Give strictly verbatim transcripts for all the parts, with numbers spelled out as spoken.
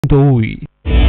Uy.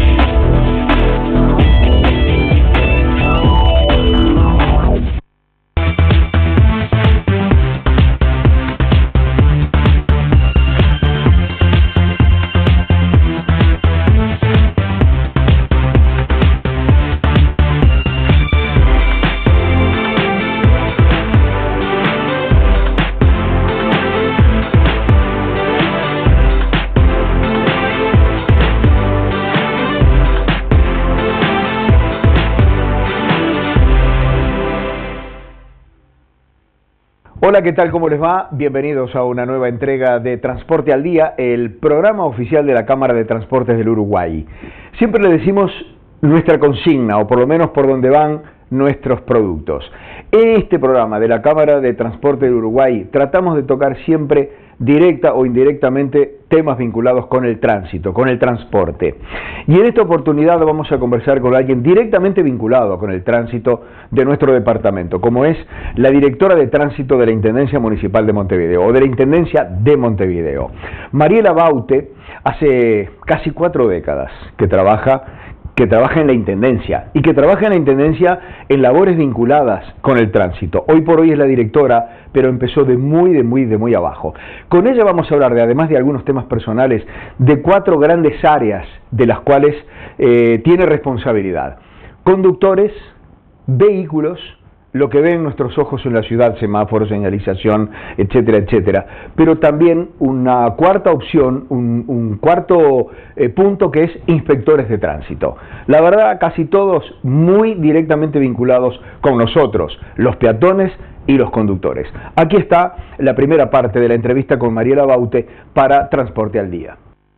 Hola, ¿qué tal? ¿Cómo les va? Bienvenidos a una nueva entrega de Transporte al Día, el programa oficial de la Cámara de Transportes del Uruguay. Siempre le decimos nuestra consigna, o por lo menos por donde van nuestros productos. En este programa de la Cámara de Transporte del Uruguay tratamos de tocar siempre directa o indirectamente temas vinculados con el tránsito, con el transporte. Y en esta oportunidad vamos a conversar con alguien directamente vinculado con el tránsito de nuestro departamento, como es la directora de tránsito de la Intendencia Municipal de Montevideo, o de la Intendencia de Montevideo. Mariela Baute, hace casi cuatro décadas que trabaja que trabaja en la Intendencia y que trabaja en la Intendencia en labores vinculadas con el tránsito. Hoy por hoy es la directora, pero empezó de muy, de muy, de muy abajo. Con ella vamos a hablar, de, además de algunos temas personales, de cuatro grandes áreas de las cuales eh, tiene responsabilidad. Conductores, vehículos, lo que ven nuestros ojos en la ciudad, semáforos, señalización, etcétera, etcétera. Pero también una cuarta opción, un, un cuarto eh, punto que es inspectores de tránsito. La verdad, casi todos muy directamente vinculados con nosotros, los peatones y los conductores. Aquí está la primera parte de la entrevista con Mariela Baute para Transporte al Día.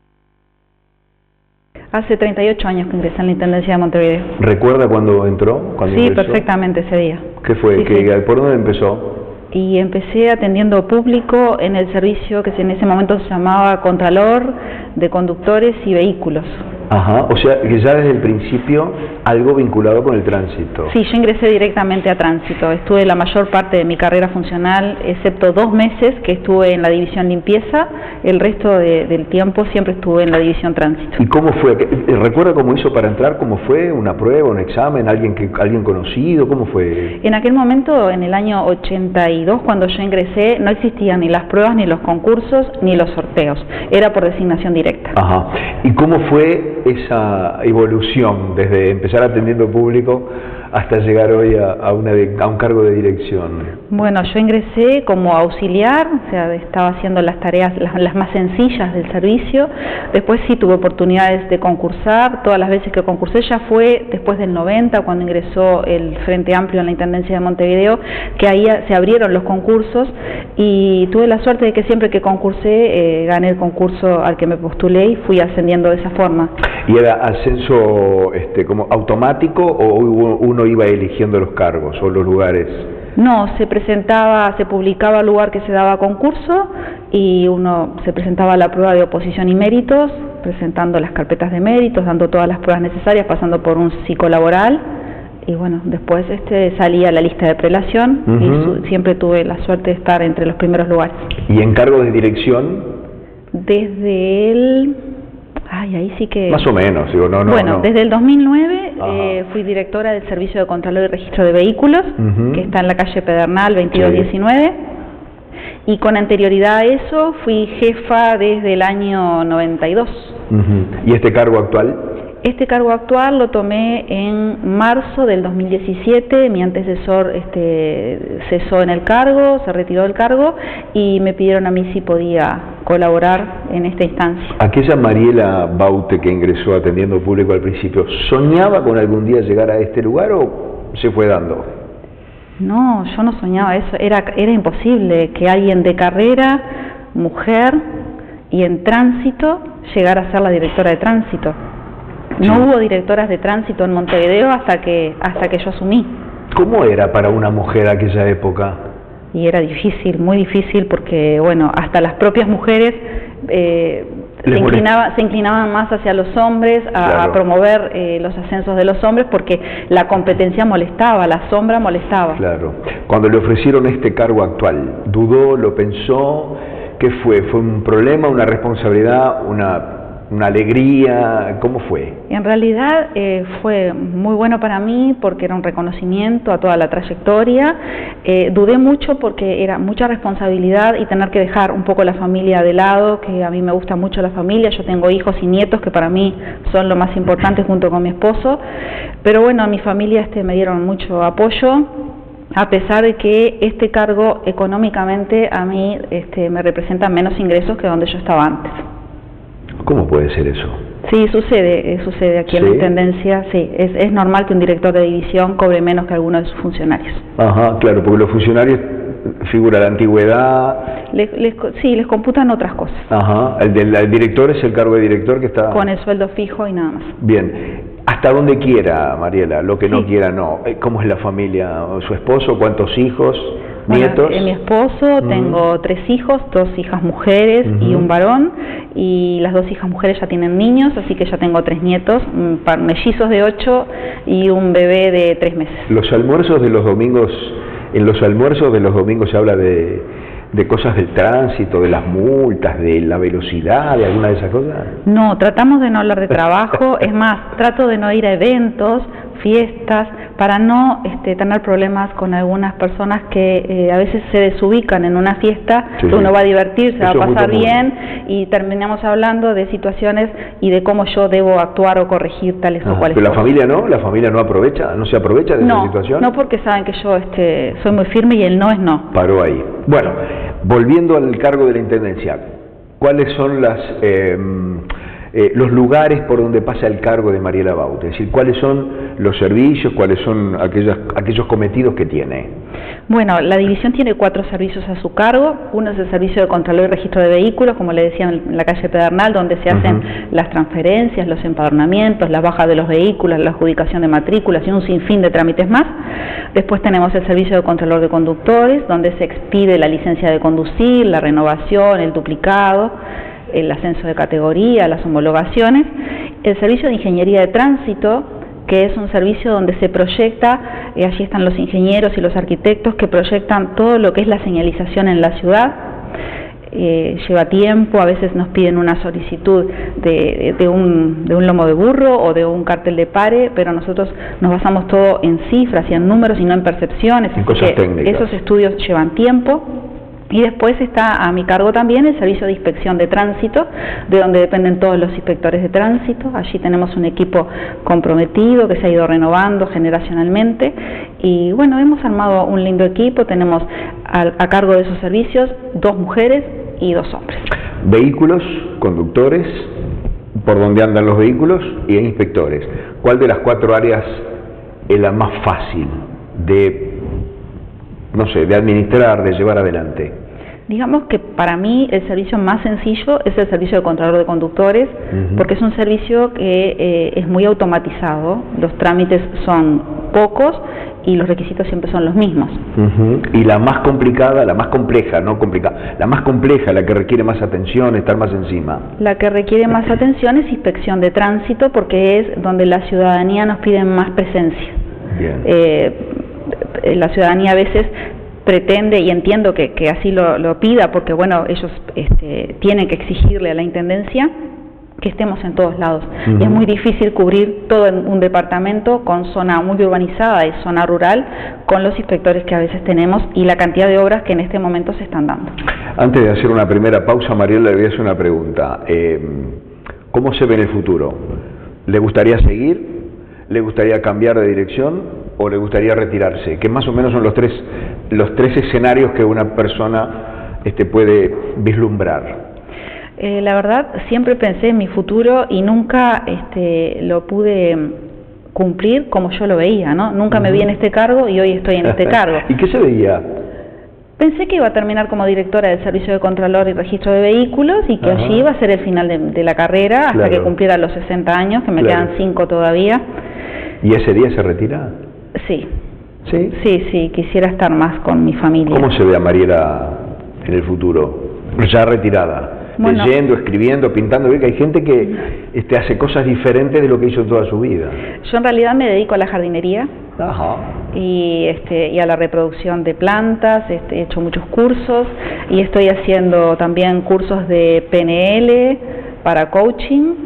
Hace treinta y ocho años que ingresé en la Intendencia de Montevideo. ¿Recuerda cuándo entró? ¿Cuándo sí, ingresó? Perfectamente ese día. ¿Qué fue? Sí, ¿Qué, sí. ¿Por dónde empezó? Y empecé atendiendo público en el servicio que en ese momento se llamaba Contralor de Conductores y Vehículos. Ajá, o sea, que ya desde el principio algo vinculado con el tránsito. Sí, yo ingresé directamente a tránsito. Estuve la mayor parte de mi carrera funcional, excepto dos meses que estuve en la división limpieza. El resto de, del tiempo siempre estuve en la división tránsito. ¿Y cómo fue? ¿Recuerda cómo hizo para entrar? ¿Cómo fue? ¿Una prueba, un examen? ¿Alguien que alguien conocido? ¿Cómo fue? En aquel momento, en el año ochenta y dos, cuando yo ingresé, no existían ni las pruebas, ni los concursos, ni los sorteos. Era por designación directa. Ajá. ¿Y cómo fue esa evolución desde empezar atendiendo público hasta llegar hoy a, a, una de, a un cargo de dirección? Bueno, yo ingresé como auxiliar, o sea, estaba haciendo las tareas las, las más sencillas del servicio. Después sí tuve oportunidades de concursar. Todas las veces que concursé ya fue después del noventa, cuando ingresó el Frente Amplio en la Intendencia de Montevideo, que ahí se abrieron los concursos, y tuve la suerte de que siempre que concursé eh, gané el concurso al que me postulé y fui ascendiendo de esa forma. ¿Y era ascenso este, como automático o uno iba eligiendo los cargos o los lugares? No, se presentaba, se publicaba el lugar que se daba concurso y uno se presentaba a la prueba de oposición y méritos, presentando las carpetas de méritos, dando todas las pruebas necesarias, pasando por un psicolaboral, y bueno, después este salía la lista de prelación. Uh-huh. Y su, siempre tuve la suerte de estar entre los primeros lugares. ¿Y en cargo de dirección? Desde el... Ay, ahí sí que... Más o menos, digo, no, no, Bueno, no. desde el dos mil nueve eh, fui directora del Servicio de Contralor y Registro de Vehículos, uh-huh. que está en la calle Pedernal veintidós diecinueve, sí. Y con anterioridad a eso fui jefa desde el año noventa y dos. Uh-huh. ¿Y este cargo actual? Este cargo actual lo tomé en marzo del dos mil diecisiete, mi antecesor este, cesó en el cargo, se retiró del cargo y me pidieron a mí si podía colaborar en esta instancia. Aquella Mariela Baute que ingresó atendiendo público al principio, ¿soñaba con algún día llegar a este lugar o se fue dando? No, yo no soñaba eso, era, era imposible que alguien de carrera, mujer y en tránsito llegara a ser la directora de tránsito. No sí. Hubo directoras de tránsito en Montevideo hasta que hasta que yo asumí. ¿Cómo era para una mujer aquella época? Y era difícil, muy difícil, porque bueno, hasta las propias mujeres eh, se, inclinaba, se inclinaban más hacia los hombres, a, claro. a promover eh, los ascensos de los hombres, porque la competencia molestaba, la sombra molestaba. Claro. Cuando le ofrecieron este cargo actual, ¿dudó, lo pensó? ¿Qué fue? ¿Fue un problema, una responsabilidad, una una alegría? ¿Cómo fue? En realidad eh, fue muy bueno para mí porque era un reconocimiento a toda la trayectoria. Eh, dudé mucho porque era mucha responsabilidad y tener que dejar un poco la familia de lado, que a mí me gusta mucho la familia. Yo tengo hijos y nietos que para mí son lo más importante junto con mi esposo. Pero bueno, a mi familia este, me dieron mucho apoyo, a pesar de que este cargo económicamente a mí este, me representa menos ingresos que donde yo estaba antes. ¿Cómo puede ser eso? Sí, sucede, eh, sucede aquí ¿Sí? en la Intendencia, sí, es, es normal que un director de división cobre menos que alguno de sus funcionarios. Ajá, claro, porque los funcionarios figura la antigüedad. Les, les, sí, les computan otras cosas. Ajá, el del el director es el cargo de director que está... Con el sueldo fijo y nada más. Bien, hasta donde quiera, Mariela, lo que sí. no quiera no. ¿Cómo es la familia? ¿Su esposo? ¿Cuántos hijos? Bueno, ¿Nietos? Eh, mi esposo, uh-huh. tengo tres hijos, dos hijas mujeres uh-huh. y un varón, y las dos hijas mujeres ya tienen niños, así que ya tengo tres nietos, un par, mellizos de ocho y un bebé de tres meses. Los almuerzos de los domingos, en los almuerzos de los domingos se habla de, de cosas del tránsito, de las multas, de la velocidad, de alguna de esas cosas. No, tratamos de no hablar de trabajo, es más, trato de no ir a eventos, fiestas, para no este, tener problemas con algunas personas que eh, a veces se desubican en una fiesta, sí, que uno va a divertirse, se va a pasar bien y terminamos hablando de situaciones y de cómo yo debo actuar o corregir tales Ajá, o cuales pero cosas. La familia no, la familia no aprovecha, no se aprovecha de no, esa situación. No, porque saben que yo este, soy muy firme y el no es no. Paró ahí. Bueno, volviendo al cargo de la Intendencia, ¿cuáles son las... Eh, Eh, los lugares por donde pasa el cargo de Mariela Baute? Es decir, ¿cuáles son los servicios, cuáles son aquellos, aquellos cometidos que tiene? Bueno, la división tiene cuatro servicios a su cargo. Uno es el servicio de Contralor y Registro de Vehículos, como le decía, en la calle Pedernal, donde se hacen uh-huh. las transferencias, los empadronamientos, las bajas de los vehículos, la adjudicación de matrículas y un sinfín de trámites más. Después tenemos el servicio de Contralor de Conductores, donde se expide la licencia de conducir, la renovación, el duplicado, el ascenso de categoría, las homologaciones, el servicio de ingeniería de tránsito, que es un servicio donde se proyecta, eh, allí están los ingenieros y los arquitectos que proyectan todo lo que es la señalización en la ciudad. Eh, lleva tiempo, a veces nos piden una solicitud de, de, un, de un lomo de burro o de un cartel de pare, pero nosotros nos basamos todo en cifras y en números y no en percepciones, en cosas que técnicas. Esos estudios llevan tiempo. Y después está a mi cargo también el servicio de inspección de tránsito, de donde dependen todos los inspectores de tránsito. Allí tenemos un equipo comprometido que se ha ido renovando generacionalmente y bueno, hemos armado un lindo equipo. Tenemos a, a cargo de esos servicios dos mujeres y dos hombres. Vehículos, conductores, por donde andan los vehículos y inspectores. ¿Cuál de las cuatro áreas es la más fácil de, no sé, de administrar, de llevar adelante? Digamos que para mí el servicio más sencillo es el servicio de Contralor de Conductores, uh-huh. porque es un servicio que eh, es muy automatizado, los trámites son pocos y los requisitos siempre son los mismos. Uh-huh. Y la más complicada, la más compleja, no complicada, la más compleja, la que requiere más atención, estar más encima. La que requiere más atención es inspección de tránsito, porque es donde la ciudadanía nos pide más presencia. Bien. Eh, la ciudadanía a veces pretende, y entiendo que, que así lo, lo pida, porque bueno, ellos este, tienen que exigirle a la Intendencia que estemos en todos lados. Uh-huh. Y es muy difícil cubrir todo en un departamento con zona muy urbanizada y zona rural, con los inspectores que a veces tenemos y la cantidad de obras que en este momento se están dando. Antes de hacer una primera pausa, Mariela, le voy a hacer una pregunta. Eh, ¿Cómo se ve en el futuro? ¿Le gustaría seguir? ¿Le gustaría cambiar de dirección? ¿O le gustaría retirarse? Que más o menos son los tres, los tres escenarios que una persona este, puede vislumbrar. Eh, la verdad, siempre pensé en mi futuro y nunca este, lo pude cumplir como yo lo veía, ¿no? Nunca uh-huh. me vi en este cargo y hoy estoy en este cargo. ¿Y qué se veía? Pensé que iba a terminar como directora del Servicio de Contralor y Registro de Vehículos y que Ajá. allí iba a ser el final de, de la carrera hasta claro. que cumpliera los sesenta años, que me claro. quedan cinco todavía. ¿Y ese día se retira? Sí. ¿Sí? Sí, sí, quisiera estar más con mi familia. ¿Cómo se ve a Mariela en el futuro? Ya retirada. Bueno, leyendo, escribiendo, pintando, ve que hay gente que este, hace cosas diferentes de lo que hizo toda su vida. Yo en realidad me dedico a la jardinería. Ajá. Y, este, y a la reproducción de plantas, este, he hecho muchos cursos y estoy haciendo también cursos de P N L para coaching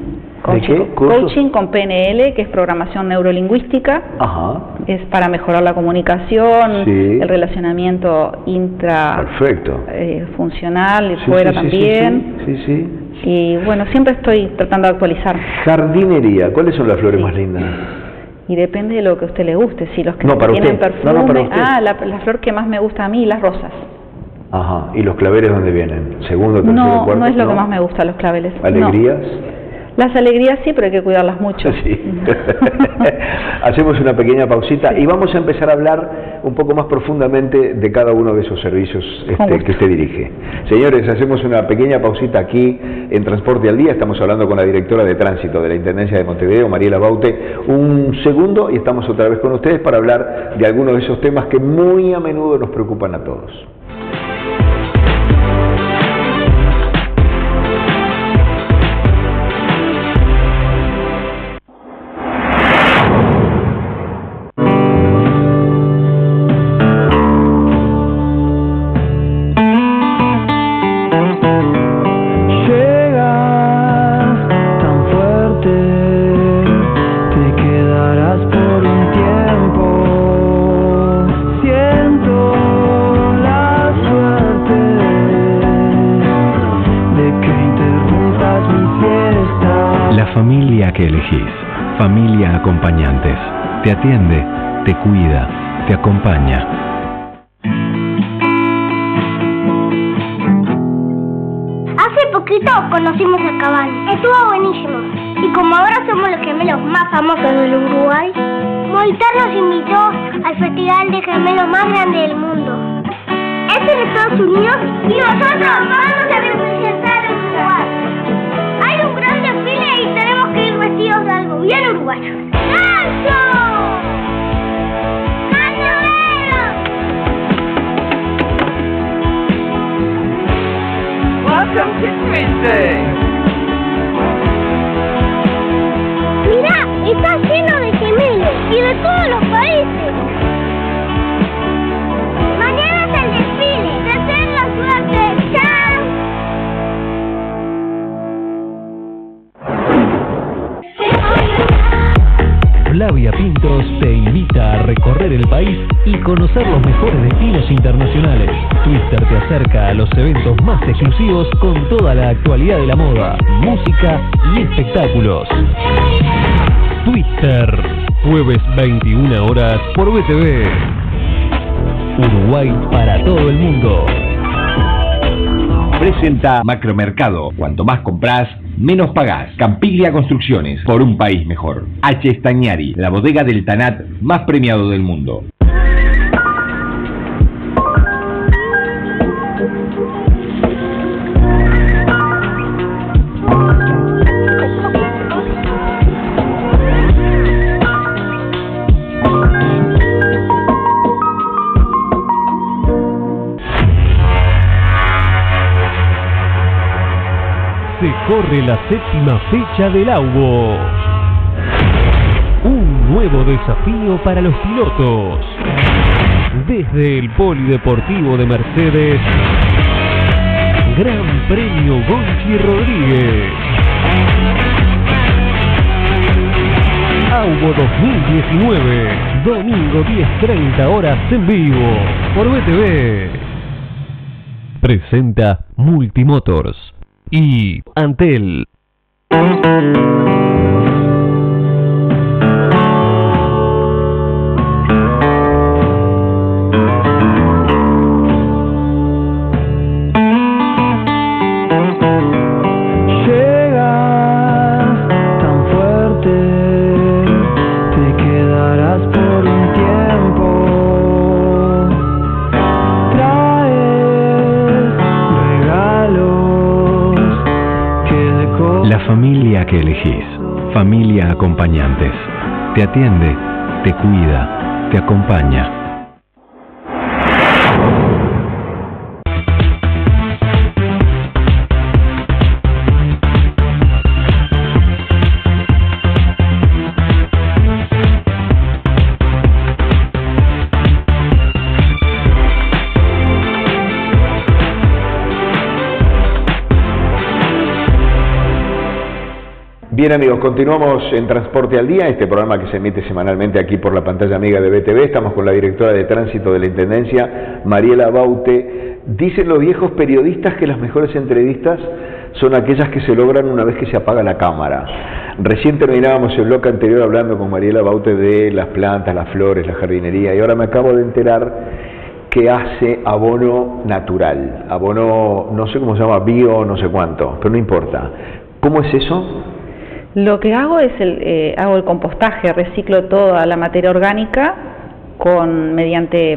Coaching, ¿De qué? ¿Cursos? Coaching con P N L, que es programación neurolingüística. Ajá. Es para mejorar la comunicación, Sí. el relacionamiento intra Perfecto. eh, funcional y Sí, fuera sí, sí, también. Sí, sí, sí. Y bueno, siempre estoy tratando de actualizar. Jardinería, ¿cuáles son las flores Sí. más lindas? Y depende de lo que a usted le guste. Si los que No, para tienen usted. perfume. No, no, para usted. Ah, la, la flor que más me gusta a mí, las rosas. Ajá. ¿Y los claveles dónde vienen? ¿Segundo, tercero, No, cuarto? no es lo que más me gusta, los claveles. No. ¿Alegrías? Las alegrías sí, pero hay que cuidarlas mucho. Sí. Hacemos una pequeña pausita y vamos a empezar a hablar un poco más profundamente de cada uno de esos servicios este, que usted dirige. Señores, hacemos una pequeña pausita aquí en Transporte al Día. Estamos hablando con la directora de Tránsito de la Intendencia de Montevideo, Mariela Baute. Un segundo y estamos otra vez con ustedes para hablar de algunos de esos temas que muy a menudo nos preocupan a todos. Que elegís, familia acompañantes, te atiende, te cuida, te acompaña. Hace poquito conocimos a Cavani, estuvo buenísimo. Y como ahora somos los gemelos más famosos del Uruguay, Movistar nos invitó al festival de gemelos más grande del mundo. Es en Estados Unidos y nosotros vamos a representar a Uruguay. Hay un gran desfile y tenemos que ir vestidos de algo bien uruguayo. ¡Gancho! Welcome to Tuesday. Mirá, está lleno de gemelos y de todos los países. Mañana es el desfile. Deseen la suerte. ¡Chao! Flavia Pintos te invita a recorrer el país y conocer los mejores destinos internacionales. Twitter te acerca a los eventos más exclusivos con toda la actualidad de la moda, música y espectáculos. Twitter, jueves veintiuna horas por B T V. Uruguay para todo el mundo. Presenta Macromercado. Cuanto más compras, menos pagás. Campiglia Construcciones, por un país mejor. H. Stagnari, la bodega del Tanat más premiado del mundo. Se corre la séptima fecha del Aubo. Un nuevo desafío para los pilotos. Desde el Polideportivo de Mercedes, Gran Premio Gonchi Rodríguez. Aubo dos mil diecinueve, domingo diez treinta horas en vivo, por B T V. Presenta Multimotors y Antel. Familia que elegís, familia acompañantes, te atiende, te cuida, te acompaña. Bien amigos, continuamos en Transporte al Día, este programa que se emite semanalmente aquí por la pantalla amiga de B T V. Estamos con la directora de Tránsito de la Intendencia, Mariela Baute. Dicen los viejos periodistas que las mejores entrevistas son aquellas que se logran una vez que se apaga la cámara. Recién terminábamos el bloque anterior hablando con Mariela Baute de las plantas, las flores, la jardinería, y ahora me acabo de enterar que hace abono natural, abono, no sé cómo se llama, bio, no sé cuánto, pero no importa. ¿Cómo es eso? Lo que hago es el, eh, hago el compostaje, reciclo toda la materia orgánica con mediante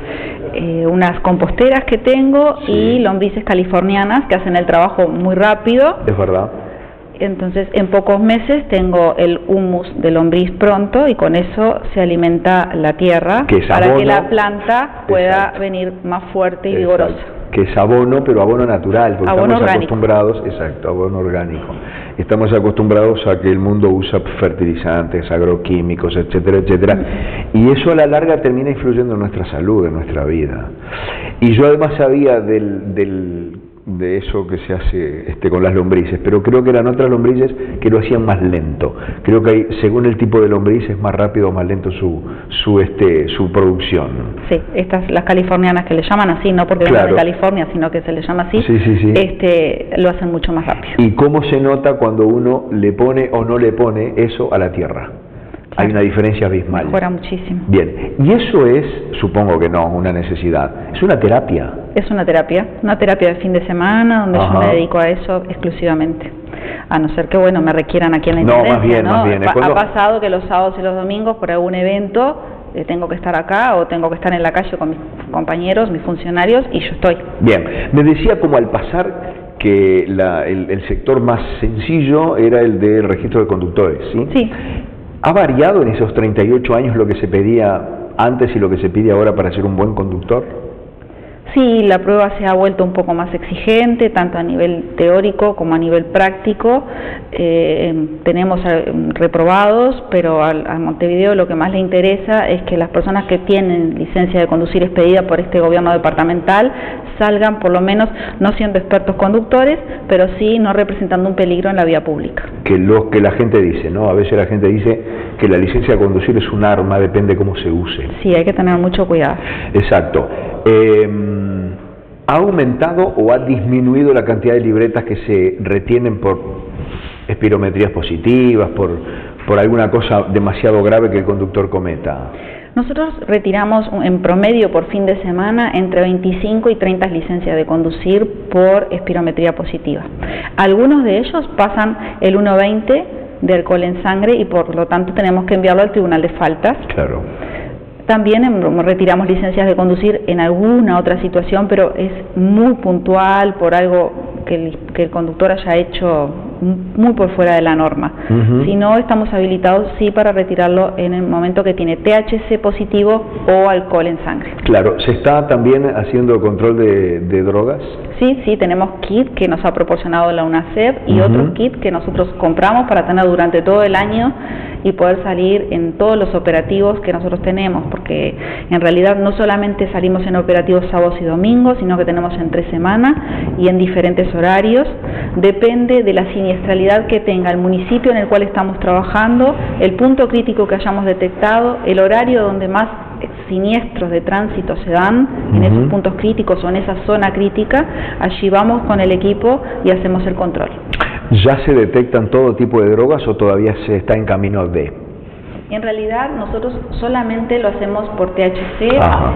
eh, unas composteras que tengo, sí, y lombrices californianas que hacen el trabajo muy rápido. Es verdad. Entonces en pocos meses tengo el humus de lombriz pronto y con eso se alimenta la tierra que es para abono, que la planta pueda, exacto, venir más fuerte y, exacto, vigorosa. Que es abono, pero abono natural, porque abono estamos orgánico. acostumbrados, exacto, abono orgánico. Estamos acostumbrados a que el mundo usa fertilizantes, agroquímicos, etcétera, etcétera, mm. y eso a la larga termina influyendo en nuestra salud, en nuestra vida. Y yo además sabía del, del de eso que se hace este, con las lombrices, pero creo que eran otras lombrices que lo hacían más lento. Creo que hay, según el tipo de lombriz es más rápido o más lento su su este su producción. Sí, estas las californianas que le llaman así, no porque claro, vengan de California, sino que se le llama así, sí, sí, sí. Este, lo hacen mucho más rápido. ¿Y cómo se nota cuando uno le pone o no le pone eso a la tierra? Hay una diferencia abismal. Mejora muchísimo. Bien, y eso es, supongo que no, una necesidad, es una terapia. Es una terapia, una terapia de fin de semana donde Ajá. yo me dedico a eso exclusivamente. A no ser que, bueno, me requieran aquí en la Intendencia, no, más bien, ¿no? Más bien. Ha, cuando... ha pasado que los sábados y los domingos por algún evento eh, tengo que estar acá o tengo que estar en la calle con mis compañeros, mis funcionarios, y yo estoy. Bien, me decía como al pasar que la, el, el sector más sencillo era el de registro de conductores, ¿sí? Sí. ¿Ha variado en esos treinta y ocho años lo que se pedía antes y lo que se pide ahora para ser un buen conductor? Sí, la prueba se ha vuelto un poco más exigente, tanto a nivel teórico como a nivel práctico. Eh, tenemos reprobados, pero al, a Montevideo lo que más le interesa es que las personas que tienen licencia de conducir expedida por este gobierno departamental salgan por lo menos no siendo expertos conductores, pero sí no representando un peligro en la vía pública. Que lo que la gente dice, ¿no? A veces la gente dice que la licencia de conducir es un arma, depende cómo se use. Sí, hay que tener mucho cuidado. Exacto. Eh, ¿Ha aumentado o ha disminuido la cantidad de libretas que se retienen por espirometrías positivas, por, por alguna cosa demasiado grave que el conductor cometa? Nosotros retiramos en promedio por fin de semana entre veinticinco y treinta licencias de conducir por espirometría positiva. Algunos de ellos pasan el uno veinte de alcohol en sangre y por lo tanto tenemos que enviarlo al Tribunal de Faltas. Claro. También retiramos licencias de conducir en alguna otra situación, pero es muy puntual por algo que el, que el conductor haya hecho muy por fuera de la norma. Uh-huh. Si no, estamos habilitados sí para retirarlo en el momento que tiene T H C positivo o alcohol en sangre. Claro, ¿se está también haciendo control de, de drogas? Sí, sí, tenemos kit que nos ha proporcionado la UNACEP y uh-huh. otros kits que nosotros compramos para tener durante todo el año y poder salir en todos los operativos que nosotros tenemos, porque en realidad no solamente salimos en operativos sábados y domingos, sino que tenemos entre semana y en diferentes horarios. Depende de la siniestralidad que tenga el municipio en el cual estamos trabajando, el punto crítico que hayamos detectado, el horario donde más siniestros de tránsito se dan, uh-huh. en esos puntos críticos o en esa zona crítica, allí vamos con el equipo y hacemos el control. ¿Ya se detectan todo tipo de drogas o todavía se está en camino de? En realidad nosotros solamente lo hacemos por T H C.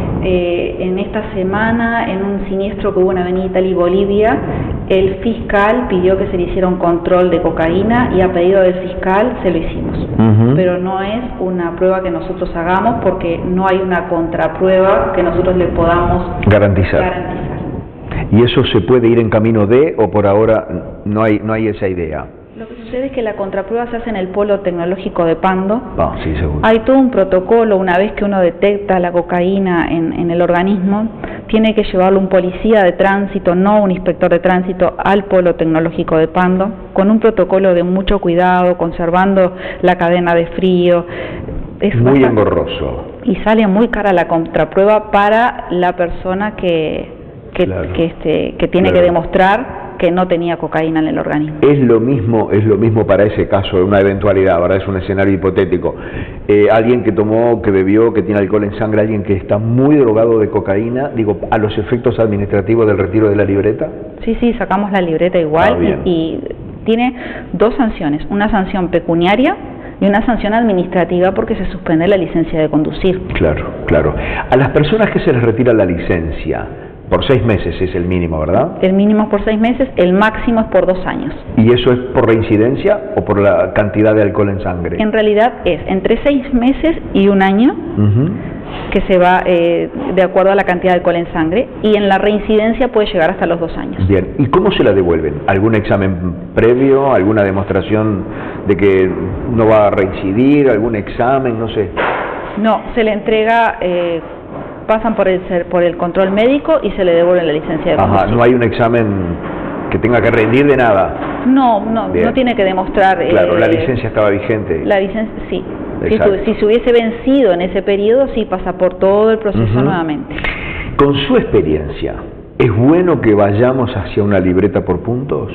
Eh, en esta semana, en un siniestro que hubo en Avenida Italia y Bolivia, el fiscal pidió que se le hiciera un control de cocaína y a pedido del fiscal se lo hicimos. Uh-huh. Pero no es una prueba que nosotros hagamos porque no hay una contraprueba que nosotros le podamos garantizar. garantizar. ¿Y eso se puede ir en camino de o por ahora no hay, no hay esa idea? Lo que sucede es que la contraprueba se hace en el Polo Tecnológico de Pando. Ah, sí, seguro. Hay todo un protocolo, una vez que uno detecta la cocaína en, en el organismo, tiene que llevarlo un policía de tránsito, no un inspector de tránsito, al Polo Tecnológico de Pando, con un protocolo de mucho cuidado, conservando la cadena de frío. Es muy engorroso. Y sale muy cara la contraprueba para la persona que, que, claro. que, este, que tiene claro. que demostrar que no tenía cocaína en el organismo. Es lo mismo, es lo mismo para ese caso, una eventualidad, ¿verdad? Es un escenario hipotético. Eh, alguien que tomó, que bebió, que tiene alcohol en sangre, alguien que está muy drogado de cocaína, digo, a los efectos administrativos del retiro de la libreta. Sí, sí, sacamos la libreta igual Ah, bien. y, y tiene dos sanciones, una sanción pecuniaria y una sanción administrativa porque se suspende la licencia de conducir. Claro, claro. A las personas que se les retira la licencia, por seis meses es el mínimo, ¿verdad? El mínimo es por seis meses, el máximo es por dos años. ¿Y eso es por reincidencia o por la cantidad de alcohol en sangre? En realidad es entre seis meses y un año, Uh-huh. que se va eh, de acuerdo a la cantidad de alcohol en sangre, y en la reincidencia puede llegar hasta los dos años. Bien, ¿y cómo se la devuelven? ¿Algún examen previo? ¿Alguna demostración de que no va a reincidir? ¿Algún examen? No sé. No, se le entrega, eh, pasan por el, ser- por el control médico y se le devuelve la licencia de conducir. Ajá, no hay un examen que tenga que rendir de nada. No, no, Bien. no tiene que demostrar... Claro, eh, la licencia estaba vigente. La licencia, sí. Si, Exacto. su- si se hubiese vencido en ese periodo, sí pasa por todo el proceso Ujú. nuevamente. Con su experiencia, ¿es bueno que vayamos hacia una libreta por puntos?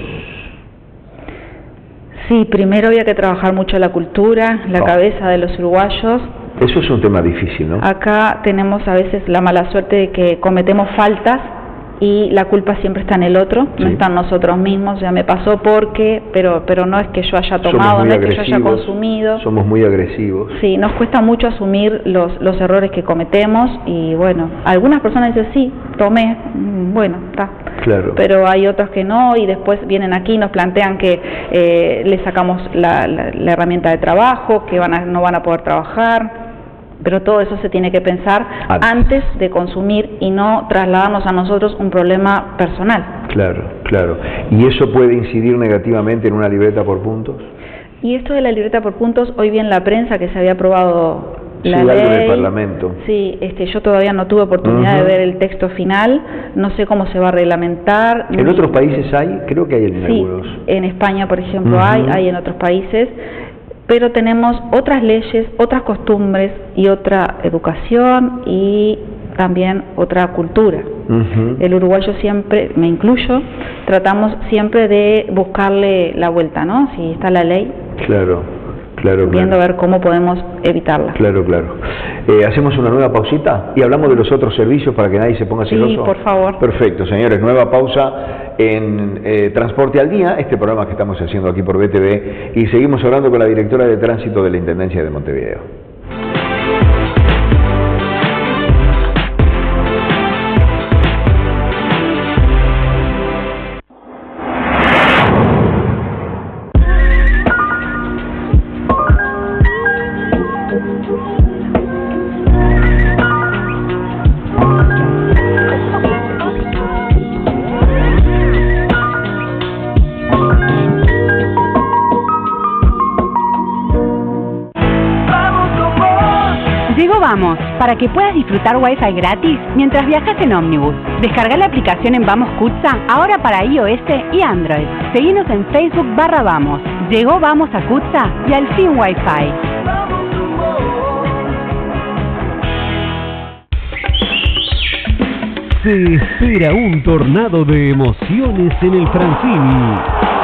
Sí, primero había que trabajar mucho la cultura, la Oh. cabeza de los uruguayos. Eso es un tema difícil, ¿no? Acá tenemos a veces la mala suerte de que cometemos faltas y la culpa siempre está en el otro, Sí. no está en nosotros mismos. Ya me pasó porque, pero pero no es que yo haya Somos tomado, muy no es que yo haya agresivos, consumido. Somos muy agresivos. Sí, nos cuesta mucho asumir los, los errores que cometemos y bueno, algunas personas dicen sí, tomé, mm, bueno, está. Claro. Pero hay otros que no y después vienen aquí y nos plantean que eh, les sacamos la, la, la herramienta de trabajo, que van a, no van a poder trabajar. Pero todo eso se tiene que pensar Antes. antes de consumir y no trasladarnos a nosotros un problema personal. Claro, claro. ¿Y eso puede incidir negativamente en una libreta por puntos? Y esto de la libreta por puntos, hoy vi en la prensa que se había aprobado la Sí, ley. algo en el Parlamento. Sí, este, yo todavía no tuve oportunidad Ujú. de ver el texto final, no sé cómo se va a reglamentar. ¿En ni- otros países hay? Creo que hay en Sí, algunos. en España, por ejemplo, Ujú. hay, hay en otros países, pero tenemos otras leyes, otras costumbres y otra educación y también otra cultura. Ujú. El uruguayo siempre, me incluyo, tratamos siempre de buscarle la vuelta, ¿no? Si está la ley, Claro, claro, viendo a claro. ver cómo podemos evitarla. Claro, claro. Eh, ¿Hacemos una nueva pausita? Y hablamos de los otros servicios para que nadie se ponga Sí, celoso. por favor. Perfecto, señores. Nueva pausa en eh, Transporte al Día, este programa que estamos haciendo aquí por B T V, y seguimos hablando con la directora de Tránsito de la Intendencia de Montevideo. Llegó Vamos, para que puedas disfrutar Wi-Fi gratis mientras viajas en ómnibus. Descarga la aplicación en Vamos Cutsa, ahora para iOS y Android. Seguinos en Facebook barra Vamos. Llegó Vamos a Cutsa y al fin Wi-Fi. Se espera un tornado de emociones en el Francini.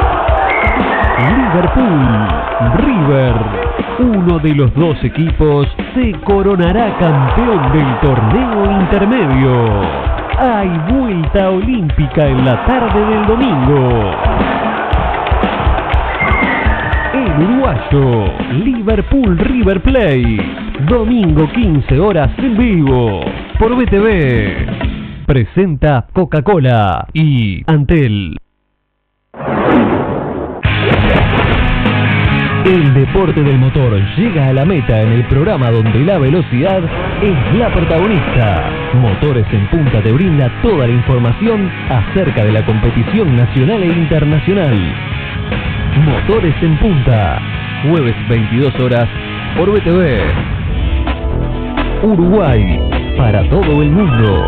Liverpool, River, uno de los dos equipos se coronará campeón del torneo intermedio. Hay vuelta olímpica en la tarde del domingo. El uruguayo, Liverpool River Plate, domingo quince horas en vivo, por B T V. Presenta Coca-Cola y Antel. El deporte del motor llega a la meta en el programa donde la velocidad es la protagonista. Motores en Punta te brinda toda la información acerca de la competición nacional e internacional. Motores en Punta, jueves veintidós horas por B T V. Uruguay, para todo el mundo.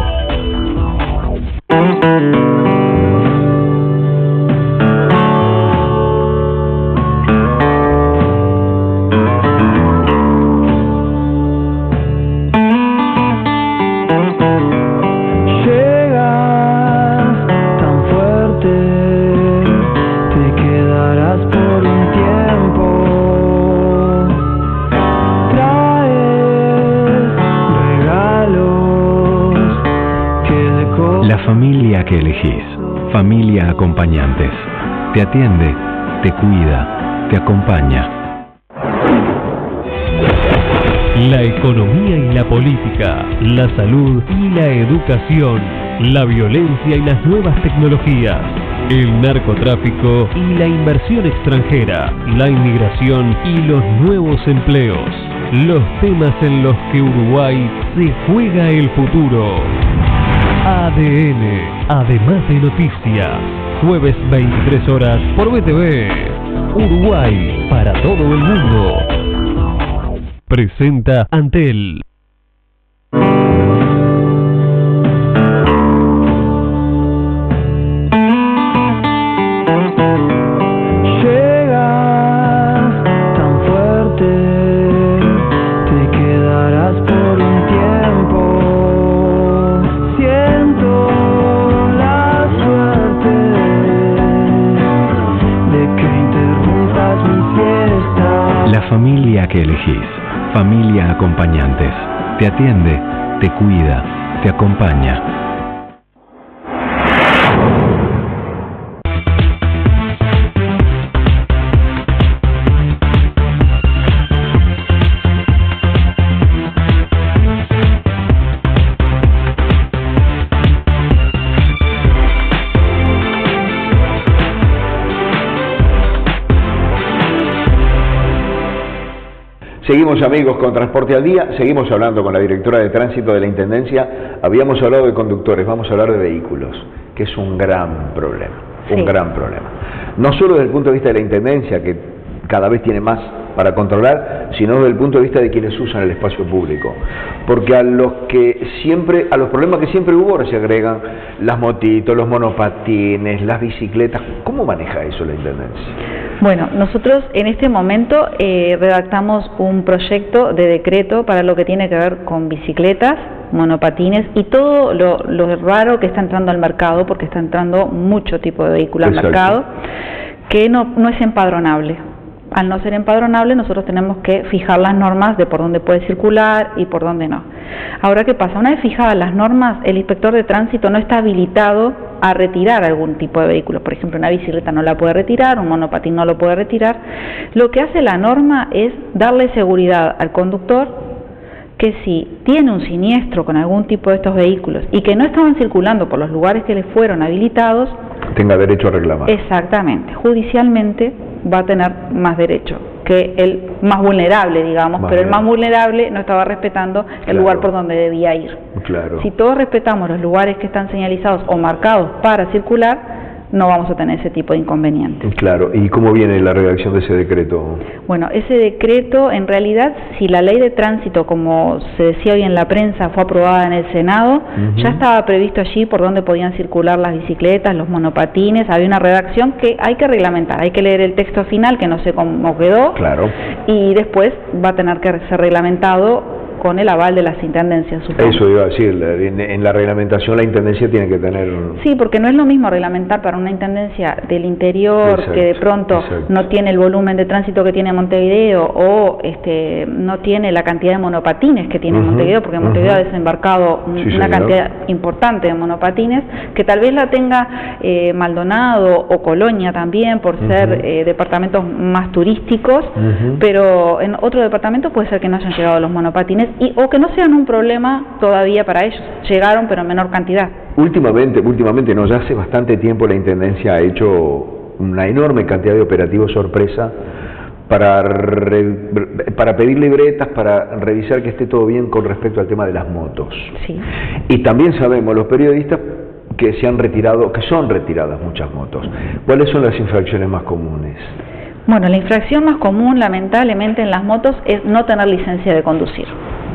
Llegas tan fuerte familia que elegís. Familia Acompañantes. Te atiende, te cuida, te acompaña. La economía y la política, la salud y la educación, la violencia y las nuevas tecnologías, el narcotráfico y la inversión extranjera, la inmigración y los nuevos empleos. Los temas en los que Uruguay se juega el futuro. A D N, además de noticias, jueves veintitrés horas por B T V. Uruguay para todo el mundo. Presenta Antel. Familia que elegís. Familia Acompañantes. Te atiende, te cuida, te acompaña. Seguimos, amigos, con Transporte al Día. Seguimos hablando con la directora de Tránsito de la Intendencia. Habíamos hablado de conductores, vamos a hablar de vehículos, que es un gran problema, un sí. gran problema. No solo desde el punto de vista de la Intendencia, que cada vez tiene más para controlar, sino desde el punto de vista de quienes usan el espacio público. Porque a los que siempre, a los problemas que siempre hubo, ahora se agregan las motitos, los monopatines, las bicicletas. ¿Cómo maneja eso la Intendencia? Bueno, nosotros en este momento eh, redactamos un proyecto de decreto para lo que tiene que ver con bicicletas, monopatines y todo lo, lo raro que está entrando al mercado, porque está entrando mucho tipo de vehículo al mercado, que no, no es empadronable. Al no ser empadronable, nosotros tenemos que fijar las normas de por dónde puede circular y por dónde no. Ahora, ¿qué pasa? Una vez fijadas las normas, el inspector de tránsito no está habilitado a retirar algún tipo de vehículo. Por ejemplo, una bicicleta no la puede retirar, un monopatín no lo puede retirar. Lo que hace la norma es darle seguridad al conductor que si tiene un siniestro con algún tipo de estos vehículos y que no estaban circulando por los lugares que le fueron habilitados, tenga derecho a reclamar. Exactamente, judicialmente va a tener más derecho que el más vulnerable, digamos, más pero bien. El más vulnerable no estaba respetando el claro. lugar por donde debía ir. Claro. Si todos respetamos los lugares que están señalizados o marcados para circular, no vamos a tener ese tipo de inconvenientes. Claro, ¿y cómo viene la redacción de ese decreto? Bueno, ese decreto, en realidad, si la ley de tránsito, como se decía hoy en la prensa, fue aprobada en el Senado, uh-huh. ya estaba previsto allí por dónde podían circular las bicicletas, los monopatines, había una redacción que hay que reglamentar, hay que leer el texto final, que no sé cómo quedó, claro. y después va a tener que ser reglamentado con el aval de las intendencias, supongo. Eso iba a decir, en, en la reglamentación la intendencia tiene que tener... Sí, porque no es lo mismo reglamentar para una intendencia del interior, exacto, que de pronto exacto. no tiene el volumen de tránsito que tiene Montevideo o este no tiene la cantidad de monopatines que tiene uh-huh, Montevideo, porque Montevideo uh-huh. ha desembarcado sí, una señor. cantidad importante de monopatines, que tal vez la tenga eh, Maldonado o Colonia también, por uh-huh. ser eh, departamentos más turísticos, uh-huh. pero en otro departamento puede ser que no hayan llegado los monopatines y o que no sean un problema todavía para ellos. Llegaron, pero en menor cantidad. Últimamente, últimamente no, ya hace bastante tiempo la Intendencia ha hecho una enorme cantidad de operativos sorpresa para, re, para pedir libretas, para revisar que esté todo bien con respecto al tema de las motos. Sí. Y también sabemos, los periodistas, que se han retirado, que son retiradas muchas motos. ¿Cuáles son las infracciones más comunes? Bueno, la infracción más común, lamentablemente, en las motos es no tener licencia de conducir.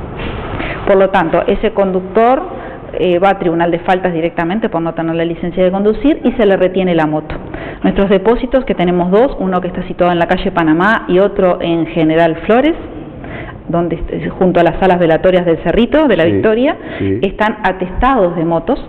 Por lo tanto, ese conductor eh, va a tribunal de faltas directamente por no tener la licencia de conducir y se le retiene la moto. Nuestros depósitos, que tenemos dos, uno que está situado en la calle Panamá y otro en General Flores, donde junto a las salas velatorias del Cerrito, de la sí, Victoria, sí. están atestados de motos,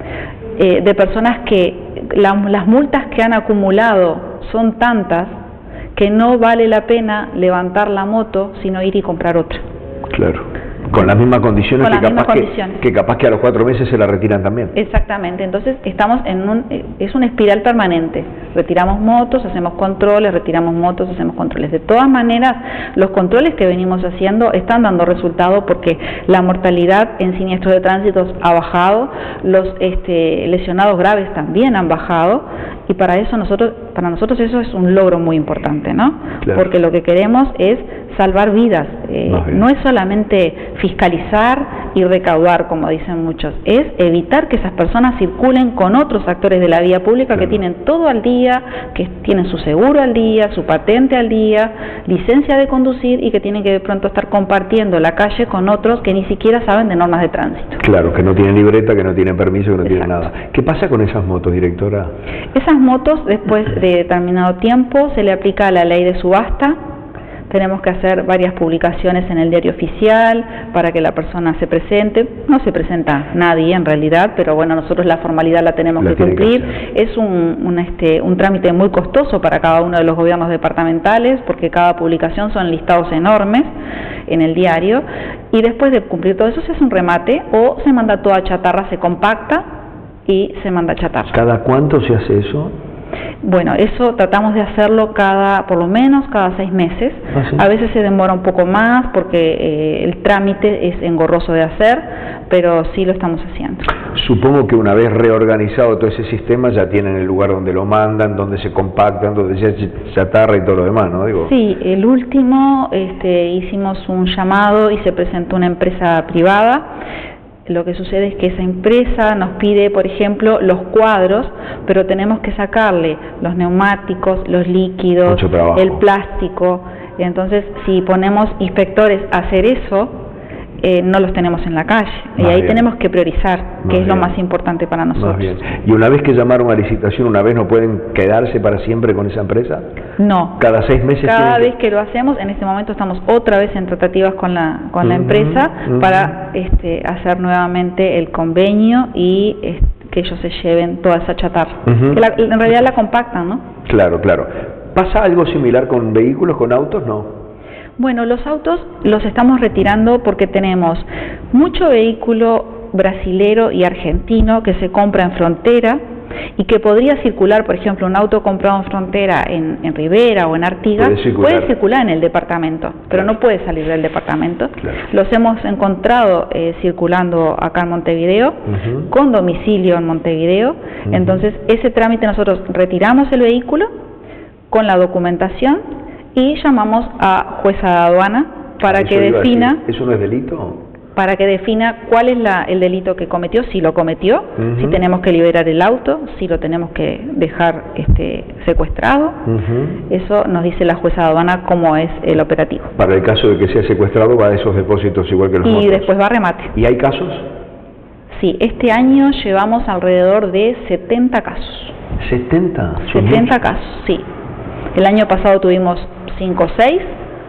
eh, de personas que la, las multas que han acumulado son tantas que no vale la pena levantar la moto, sino ir y comprar otra. Claro. Con las mismas condiciones, Con que, las capaz mismas que, condiciones. que capaz que a los cuatro meses se la retiran también. Exactamente, entonces estamos en un, es una espiral permanente, retiramos motos, hacemos controles, retiramos motos, hacemos controles. De todas maneras, los controles que venimos haciendo están dando resultado porque la mortalidad en siniestros de tránsito ha bajado, los este, lesionados graves también han bajado, y para eso nosotros, para nosotros eso es un logro muy importante, ¿no? Claro. Porque lo que queremos es salvar vidas, eh, no es solamente fiscalizar y recaudar, como dicen muchos, es evitar que esas personas circulen con otros actores de la vía pública, claro, que tienen todo al día, que tienen su seguro al día, su patente al día, licencia de conducir, y que tienen que de pronto estar compartiendo la calle con otros que ni siquiera saben de normas de tránsito. Claro, que no tienen libreta, que no tienen permiso, que no Exacto. tienen nada. ¿Qué pasa con esas motos, directora? Esas motos, después de determinado tiempo, se le aplica la ley de subasta. Tenemos que hacer varias publicaciones en el diario oficial para que la persona se presente. No se presenta nadie en realidad, pero bueno, nosotros la formalidad la tenemos la que tiene cumplir. Que es un, un, este, un trámite muy costoso para cada uno de los gobiernos departamentales, porque cada publicación son listados enormes en el diario, y después de cumplir todo eso se hace un remate o se manda toda chatarra, se compacta y se manda chatarra. ¿Cada cuánto se hace eso? Bueno, eso tratamos de hacerlo cada, por lo menos cada seis meses. ¿Ah, sí? A veces se demora un poco más porque eh, el trámite es engorroso de hacer, pero sí lo estamos haciendo. Supongo que una vez reorganizado todo ese sistema ya tienen el lugar donde lo mandan, donde se compactan, donde se hace chatarra y todo lo demás, ¿no? Digo. Sí, el último este, hicimos un llamado y se presentó una empresa privada. Lo que sucede es que esa empresa nos pide, por ejemplo, los cuadros, pero tenemos que sacarle los neumáticos, los líquidos, el plástico. Entonces, si ponemos inspectores a hacer eso, eh, no los tenemos en la calle. Más y ahí bien. Tenemos que priorizar, más que es bien. Lo más importante para nosotros. Más bien. Y una vez que llamaron a licitación, ¿una vez no pueden quedarse para siempre con esa empresa? No. ¿Cada seis meses? Cada vez que... que lo hacemos, en este momento estamos otra vez en tratativas con la con uh-huh, la empresa uh-huh. para este, hacer nuevamente el convenio y este, que ellos se lleven toda esa chatarra. Uh-huh. Que la, en realidad la compactan, ¿no? Claro, claro. ¿Pasa algo similar con vehículos, con autos? No. Bueno, los autos los estamos retirando porque tenemos mucho vehículo brasilero y argentino que se compra en frontera y que podría circular, por ejemplo, un auto comprado en frontera en, en Rivera o en Artigas, puede circular, puede circular en el departamento, pero claro. no puede salir del departamento. Claro. Los hemos encontrado eh, circulando acá en Montevideo, uh-huh. con domicilio en Montevideo, uh-huh. entonces ese trámite nosotros retiramos el vehículo con la documentación y llamamos a jueza de aduana para que defina. ¿Eso no es delito? Para que defina cuál es la, el delito que cometió, si lo cometió, uh-huh. si tenemos que liberar el auto, si lo tenemos que dejar este, secuestrado. Uh-huh. Eso nos dice la jueza de aduana cómo es el operativo. Para el caso de que sea secuestrado, va a esos depósitos igual que los Y otros. después va a remate. ¿Y hay casos? Sí, este año llevamos alrededor de setenta casos. ¿setenta? setenta casos, sí. El año pasado tuvimos cinco o seis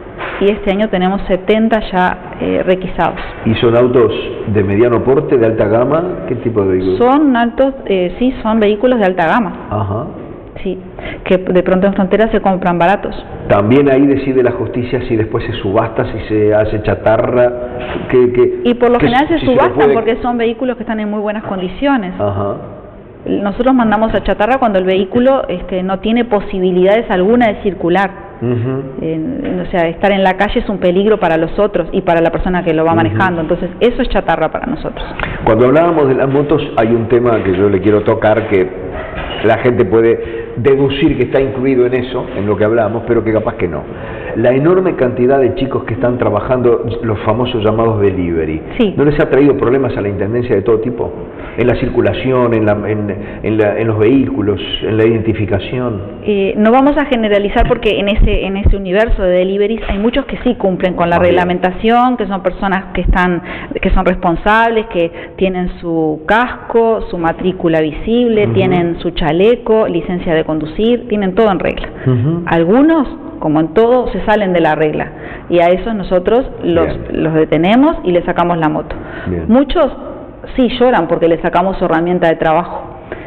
y este año tenemos setenta ya eh, requisados. ¿Y son autos de mediano porte, de alta gama? ¿Qué tipo de vehículos? Son altos, eh, sí, son vehículos de alta gama. Ajá. Sí, que de pronto en frontera se compran baratos. También ahí decide la justicia si después se subasta, si se hace chatarra. Que, que, y por lo que general se si subastan se puede... porque son vehículos que están en muy buenas condiciones. Ajá. Nosotros mandamos a chatarra cuando el vehículo este, no tiene posibilidades alguna de circular. Uh-huh. eh, o sea, estar en la calle es un peligro para los otros y para la persona que lo va uh-huh. manejando. Entonces, eso es chatarra para nosotros. Cuando hablábamos de las motos, hay un tema que yo le quiero tocar que la gente puede deducir que está incluido en eso, en lo que hablamos, pero que capaz que no. La enorme cantidad de chicos que están trabajando los famosos llamados delivery, sí. ¿no les ha traído problemas a la Intendencia de todo tipo? En la circulación, en, la, en, en, la, en los vehículos, en la identificación. Eh, no vamos a generalizar porque en ese, en ese universo de deliveries hay muchos que sí cumplen con la ah, reglamentación, que son personas que están, que son responsables, que tienen su casco, su matrícula visible, uh-huh. tienen su chaleco, licencia de conducir, tienen todo en regla. Uh-huh. Algunos, como en todo, se salen de la regla y a esos nosotros los, los detenemos y les sacamos la moto. Bien. Muchos sí lloran porque le sacamos su herramienta de trabajo,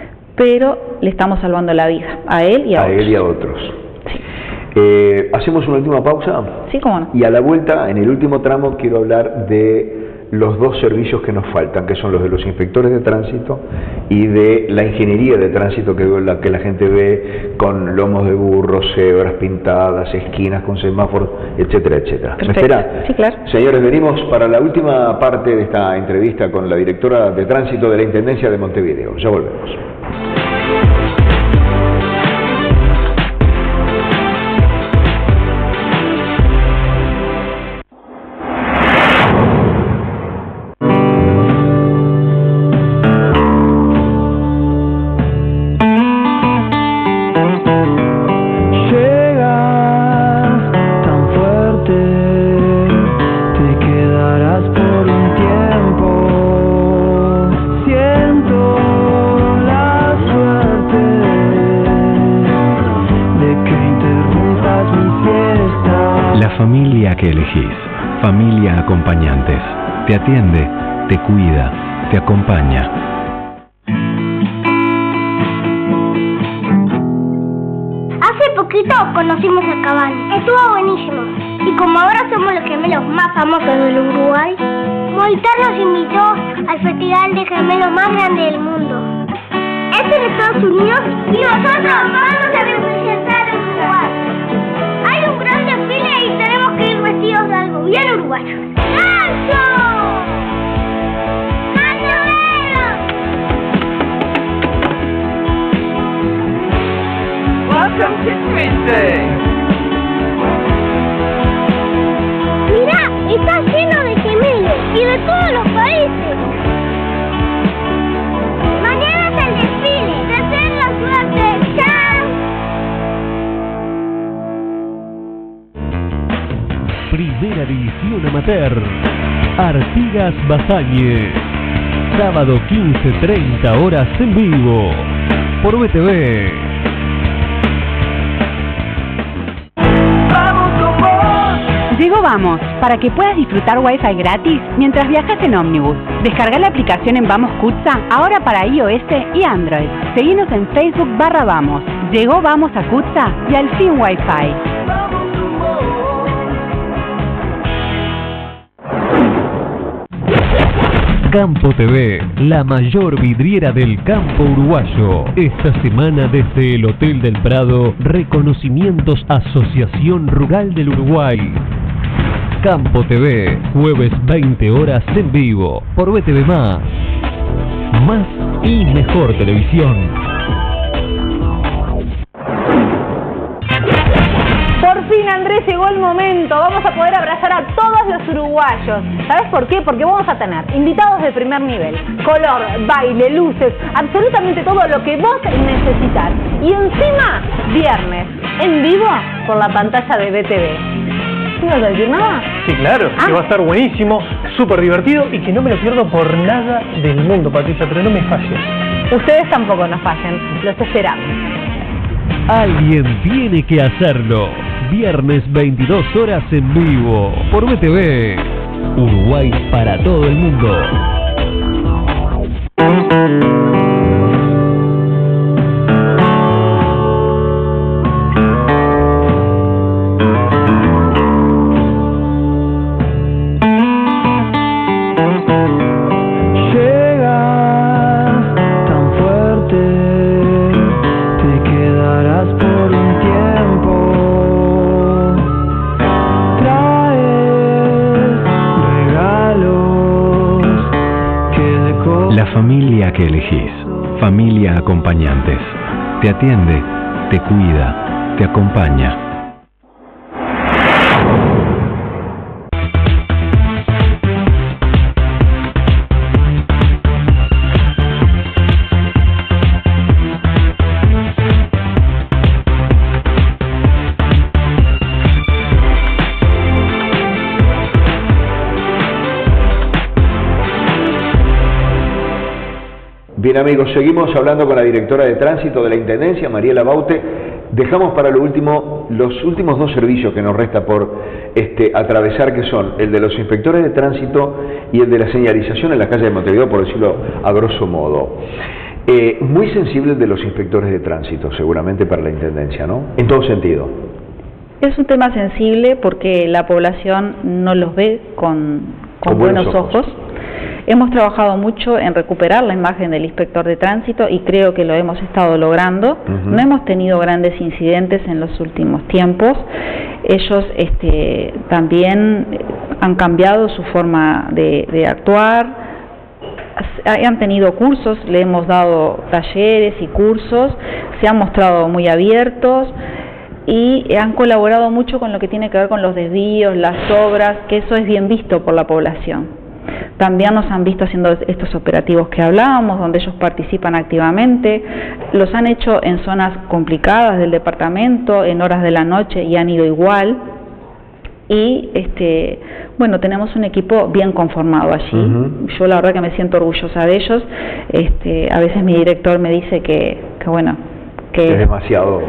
pero le estamos salvando la vida a él y a, a otros. él y a otros. Sí. Eh, ¿Hacemos una última pausa? Sí, cómo no. Y a la vuelta, en el último tramo, quiero hablar de los dos servicios que nos faltan, que son los de los inspectores de tránsito y de la ingeniería de tránsito, que la, que la gente ve con lomos de burro, cebras pintadas, esquinas con semáforos, etcétera, etcétera. ¿Me espera? Sí, claro. Señores, venimos para la última parte de esta entrevista con la directora de tránsito de la Intendencia de Montevideo. Ya volvemos. Que elegís, familia acompañantes, te atiende, te cuida, te acompaña. Hace poquito conocimos a Cavani, estuvo buenísimo. Y como ahora somos los gemelos más famosos del Uruguay, Movistar nos invitó al festival de gemelos más grande del mundo. Es en Estados Unidos y nosotros vamos a representar a Uruguay. Hay un gran desfile y tenemos que ir vestidos de algo bien uruguayo. ¡Gancho! Welcome to Twin Mirá, está lleno de gemelos y de todos los países. Mañana es el desfile. Deseen la suerte. ¡Chao! Primera División Amateur. Artigas Basañe. Sábado quince treinta horas en vivo. Por B T V. Llegó Vamos, para que puedas disfrutar Wi-Fi gratis mientras viajas en ómnibus. Descarga la aplicación en Vamos Cutsa, ahora para iOS y Android. Seguinos en Facebook barra Vamos. Llegó Vamos a Cutsa y al fin Wi-Fi. Campo T V, la mayor vidriera del campo uruguayo. Esta semana desde el Hotel del Prado, reconocimientos Asociación Rural del Uruguay. Campo T V, jueves veinte horas en vivo, por B T V más. Más y mejor televisión. Por fin, Andrés, llegó el momento. Vamos a poder abrazar a todos los uruguayos. ¿Sabes por qué? Porque vamos a tener invitados de primer nivel, color, baile, luces, absolutamente todo lo que vos necesitas. Y encima, viernes, en vivo, por la pantalla de B T V. ¿No vas a decir nada? Sí, claro, ¿Ah? que va a estar buenísimo, súper divertido y que no me lo pierdo por nada del mundo, Patricia, pero no me falles. Ustedes tampoco nos fallen, los esperamos. Alguien tiene que hacerlo. Viernes veintidós horas en vivo, por B T V. Uruguay para todo el mundo. Que elegís, familia acompañantes, te atiende, te cuida, te acompaña. Bien amigos, seguimos hablando con la directora de tránsito de la Intendencia, Mariela Baute. Dejamos para lo último los últimos dos servicios que nos resta por este, atravesar, que son el de los inspectores de tránsito y el de la señalización en la calle de Montevideo, por decirlo a grosso modo. Eh, muy sensible el de los inspectores de tránsito, seguramente para la Intendencia, ¿no? En todo sentido. Es un tema sensible porque la población no los ve con, con, con buenos, buenos ojos. ojos. Hemos trabajado mucho en recuperar la imagen del inspector de tránsito y creo que lo hemos estado logrando. Uh-huh. No hemos tenido grandes incidentes en los últimos tiempos. Ellos este, también han cambiado su forma de, de actuar. Han tenido cursos, le hemos dado talleres y cursos, se han mostrado muy abiertos y han colaborado mucho con lo que tiene que ver con los desvíos, las obras, que eso es bien visto por la población. También nos han visto haciendo estos operativos que hablábamos, donde ellos participan activamente, los han hecho en zonas complicadas del departamento, en horas de la noche, y han ido igual. Y este bueno, tenemos un equipo bien conformado allí. Uh-huh. Yo la verdad que me siento orgullosa de ellos. Este, a veces mi director me dice que, que bueno, que es demasiado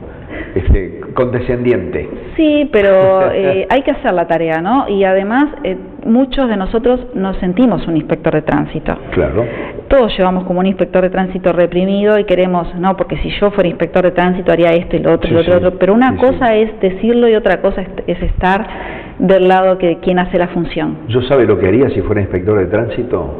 este, condescendiente. Sí, pero eh, hay que hacer la tarea, ¿no? Y además eh, muchos de nosotros nos sentimos un inspector de tránsito. Claro. Todos llevamos como un inspector de tránsito reprimido y queremos, no, porque si yo fuera inspector de tránsito haría esto y lo otro, sí, y lo otro, sí. otro. Pero una sí, cosa sí. es decirlo y otra cosa es, es estar del lado que quien hace la función. ¿Yo sabe lo que haría si fuera inspector de tránsito?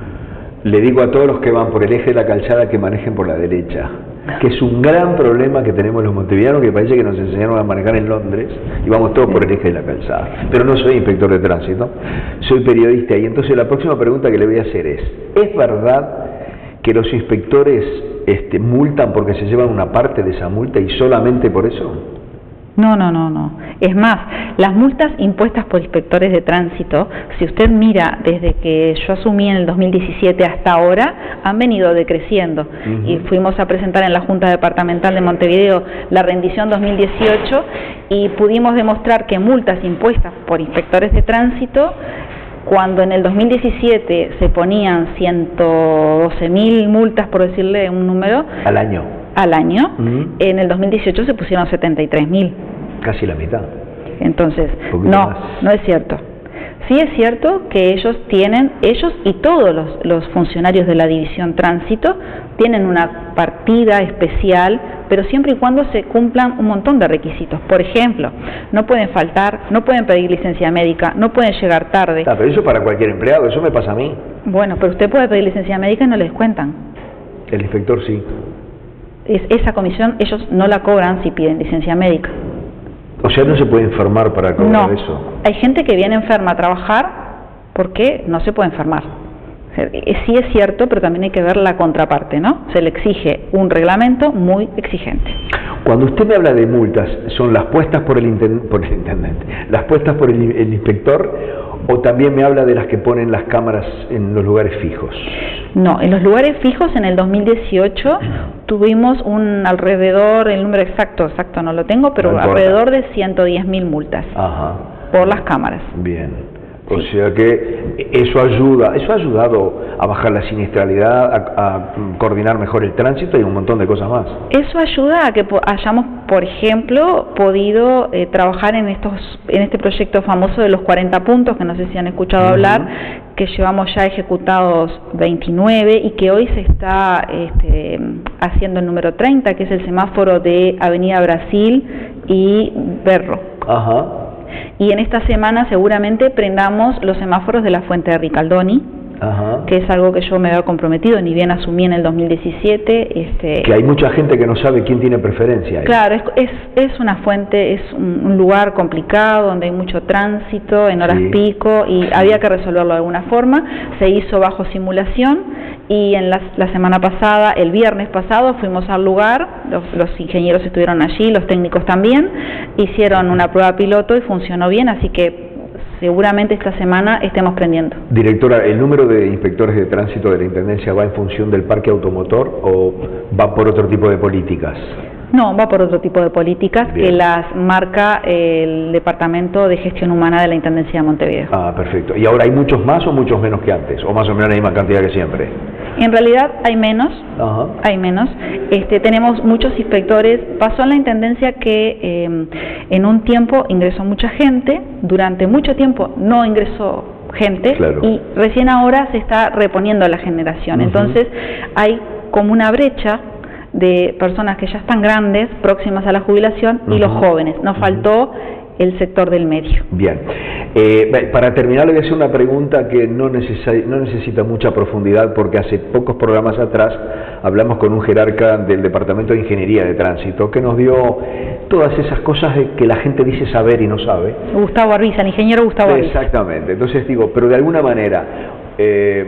Le digo a todos los que van por el eje de la calzada que manejen por la derecha, que es un gran problema que tenemos los montevideanos, que parece que nos enseñaron a manejar en Londres y vamos todos por el eje de la calzada. Pero no soy inspector de tránsito, soy periodista, y entonces la próxima pregunta que le voy a hacer es: ¿es verdad que los inspectores este, multan porque se llevan una parte de esa multa y solamente por eso? No, no, no, no. Es más, las multas impuestas por inspectores de tránsito, si usted mira desde que yo asumí en el dos mil diecisiete hasta ahora, han venido decreciendo. Uh-huh. Y fuimos a presentar en la Junta Departamental de Montevideo la rendición dos mil dieciocho y pudimos demostrar que multas impuestas por inspectores de tránsito, cuando en el dos mil diecisiete se ponían ciento doce mil multas, por decirle un número, al año, al año uh-huh. en el dos mil dieciocho se pusieron setenta y tres mil. Casi la mitad. Entonces, no, más. no es cierto. Sí es cierto que ellos tienen, ellos y todos los, los funcionarios de la División Tránsito tienen una partida especial, pero siempre y cuando se cumplan un montón de requisitos. Por ejemplo, no pueden faltar, no pueden pedir licencia médica, no pueden llegar tarde. Ah, pero eso para cualquier empleado, eso me pasa a mí. Bueno, pero usted puede pedir licencia médica y no les cuentan. El inspector sí. Es, esa comisión ellos no la cobran si piden licencia médica. O sea, no se puede enfermar para cobrar no. eso. Hay gente que viene enferma a trabajar porque no se puede enfermar. O sea, sí es cierto, pero también hay que ver la contraparte, ¿no? Se le exige un reglamento muy exigente. Cuando usted me habla de multas, ¿son las puestas por el, inten por el intendente, las puestas por el, el inspector, o también me habla de las que ponen las cámaras en los lugares fijos? No, en los lugares fijos en el dos mil dieciocho tuvimos un alrededor, el número exacto, exacto no lo tengo, pero no alrededor de ciento diez mil multas. Ajá. Por las cámaras. Bien. O sí. sea que eso ayuda, eso ha ayudado a bajar la siniestralidad, a, a coordinar mejor el tránsito y un montón de cosas más. Eso ayuda a que hayamos, por ejemplo, podido eh, trabajar en estos, en este proyecto famoso de los cuarenta puntos, que no sé si han escuchado uh-huh. hablar, que llevamos ya ejecutados veintinueve y que hoy se está este, haciendo el número treinta, que es el semáforo de Avenida Brasil y Berro. Ajá. Y en esta semana seguramente prendamos los semáforos de la Fuente de Ricaldoni, Ajá. que es algo que yo me había comprometido, ni bien asumí en el dos mil diecisiete. Este, que hay mucha gente que no sabe quién tiene preferencia ahí. Claro, es, es, es una fuente, es un, un lugar complicado donde hay mucho tránsito en horas sí. pico y sí. había que resolverlo de alguna forma. Se hizo bajo simulación y en la, la semana pasada, el viernes pasado, fuimos al lugar, los, los ingenieros estuvieron allí, los técnicos también, hicieron una prueba piloto y funcionó bien, así que seguramente esta semana estemos prendiendo. Directora, ¿el número de inspectores de tránsito de la Intendencia va en función del parque automotor o va por otro tipo de políticas? No, va por otro tipo de políticas Bien. que las marca el Departamento de Gestión Humana de la Intendencia de Montevideo. Ah, perfecto. ¿Y ahora hay muchos más o muchos menos que antes? ¿O más o menos la misma cantidad que siempre? En realidad hay menos, Ajá. hay menos. Este, tenemos muchos inspectores. Pasó en la Intendencia que eh, en un tiempo ingresó mucha gente, durante mucho tiempo no ingresó gente claro. y recién ahora se está reponiendo la generación. Uh-huh. Entonces hay como una brecha de personas que ya están grandes, próximas a la jubilación, uh-huh. y los jóvenes. Nos uh-huh. faltó el sector del medio. Bien. Eh, para terminar, le voy a hacer una pregunta que no, necesita, no necesita mucha profundidad, porque hace pocos programas atrás hablamos con un jerarca del Departamento de Ingeniería de Tránsito que nos dio todas esas cosas de que la gente dice saber y no sabe. Gustavo Arbiza, el ingeniero Gustavo Arbiza. Exactamente. Entonces digo, pero de alguna manera, eh,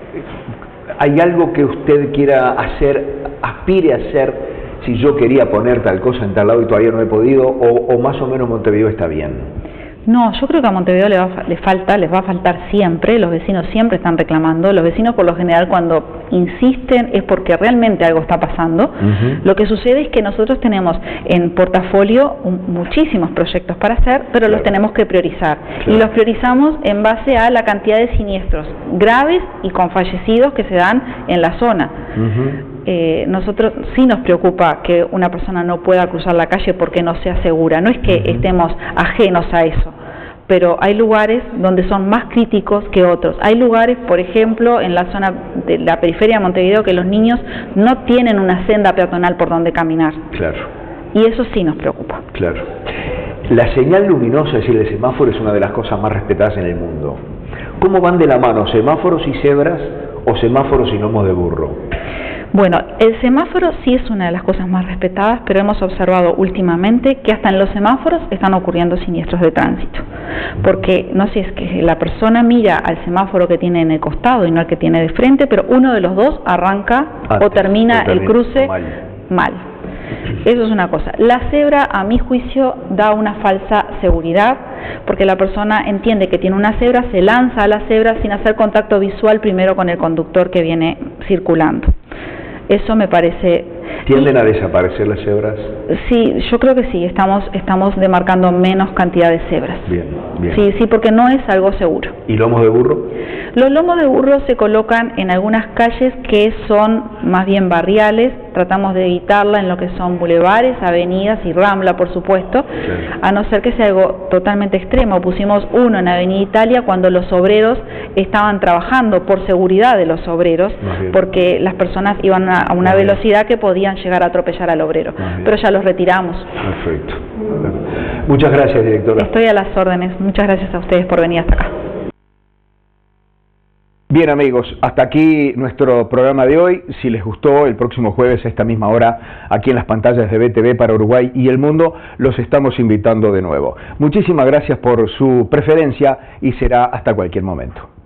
¿hay algo que usted quiera hacer, aspire a hacer? Si yo quería poner tal cosa en tal lado y todavía no he podido, o, o más o menos Montevideo está bien. No, yo creo que a Montevideo le, va, le falta, les va a faltar siempre, los vecinos siempre están reclamando, los vecinos por lo general cuando insisten es porque realmente algo está pasando. Uh-huh. Lo que sucede es que nosotros tenemos en portafolio un, muchísimos proyectos para hacer, pero claro, los tenemos que priorizar. Claro. Y los priorizamos en base a la cantidad de siniestros graves y con fallecidos que se dan en la zona. Uh-huh. Eh, nosotros sí nos preocupa que una persona no pueda cruzar la calle porque no sea segura, no es que uh-huh. estemos ajenos a eso, pero hay lugares donde son más críticos que otros. Hay lugares, por ejemplo, en la zona de la periferia de Montevideo, que los niños no tienen una senda peatonal por donde caminar. Claro. Y eso sí nos preocupa. Claro. La señal luminosa, es decir, el semáforo, es una de las cosas más respetadas en el mundo. ¿Cómo van de la mano semáforos y cebras o semáforos y lomos de burro? Bueno, el semáforo sí es una de las cosas más respetadas, pero hemos observado últimamente que hasta en los semáforos están ocurriendo siniestros de tránsito. Porque no sé si es que la persona mira al semáforo que tiene en el costado y no al que tiene de frente, pero uno de los dos arranca Antes, o, termina o termina el cruce mal. mal. Eso es una cosa. La cebra, a mi juicio, da una falsa seguridad, porque la persona entiende que tiene una cebra, se lanza a la cebra sin hacer contacto visual primero con el conductor que viene circulando. Eso me parece... ¿Tienden y, a desaparecer las cebras? Sí, yo creo que sí, estamos estamos demarcando menos cantidad de cebras. Bien, bien. Sí, sí, porque no es algo seguro. ¿Y lomos de burro? Los lomos de burro se colocan en algunas calles que son más bien barriales, tratamos de evitarla en lo que son bulevares, avenidas y Rambla, por supuesto, sí. A no ser que sea algo totalmente extremo. Pusimos uno en Avenida Italia cuando los obreros estaban trabajando, por seguridad de los obreros, porque las personas iban a una más velocidad bien. que podían llegar a atropellar al obrero, pero ya los retiramos. Perfecto. Muchas gracias, directora. Estoy a las órdenes. Muchas gracias a ustedes por venir hasta acá. Bien, amigos, hasta aquí nuestro programa de hoy. Si les gustó, el próximo jueves a esta misma hora, aquí en las pantallas de B T V para Uruguay y el mundo, los estamos invitando de nuevo. Muchísimas gracias por su preferencia y será hasta cualquier momento.